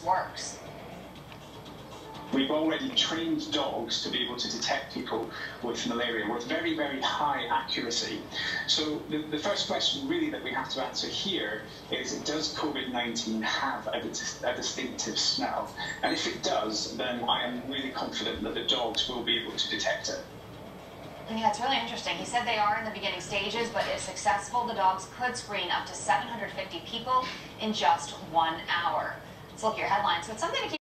works. We've already trained dogs to be able to detect people with malaria with very, very high accuracy. So the first question really that we have to answer here is, does COVID-19 have a distinctive smell? And if it does, then I am really confident that the dogs will be able to detect it. Yeah, it's really interesting. He said they are in the beginning stages, but if successful, the dogs could screen up to 750 people in just 1 hour. Let's look at your headlines. So it's something to keep